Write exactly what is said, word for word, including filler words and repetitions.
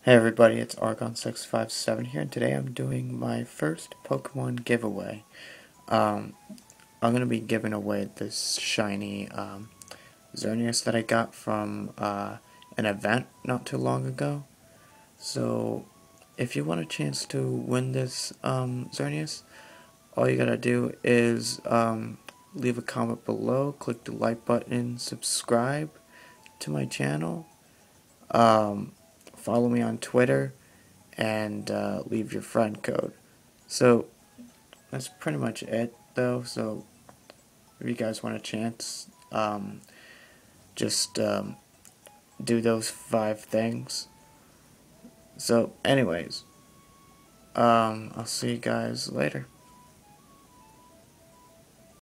Hey everybody, it's Argon six five seven here, and today I'm doing my first Pokemon giveaway. Um, I'm going to be giving away this shiny um, Xerneas that I got from uh, an event not too long ago. So, if you want a chance to win this um, Xerneas, all you gotta do is um, leave a comment below, click the like button, subscribe to my channel, um, follow me on Twitter, and uh, leave your friend code. So that's pretty much it though. So if you guys want a chance, um, just um, do those five things. So anyways, um, I'll see you guys later.